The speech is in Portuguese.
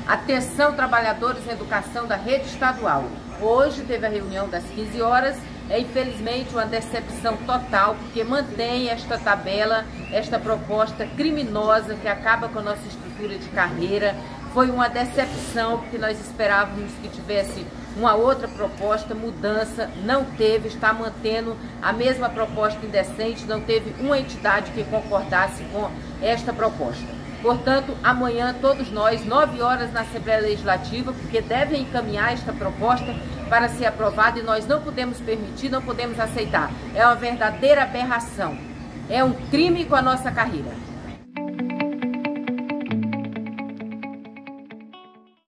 Atenção, trabalhadores em educação da rede estadual. Hoje teve a reunião das 15 horas. É infelizmente uma decepção total, porque mantém esta tabela, esta proposta criminosa que acaba com a nossa estrutura de carreira. Foi uma decepção, porque nós esperávamos que tivesse uma outra proposta, mudança, não teve, está mantendo a mesma proposta indecente, não teve uma entidade que concordasse com esta proposta. Portanto, amanhã todos nós, 9 horas na Assembleia Legislativa, porque devem encaminhar esta proposta para ser aprovada e nós não podemos permitir, não podemos aceitar. É uma verdadeira aberração, é um crime com a nossa carreira.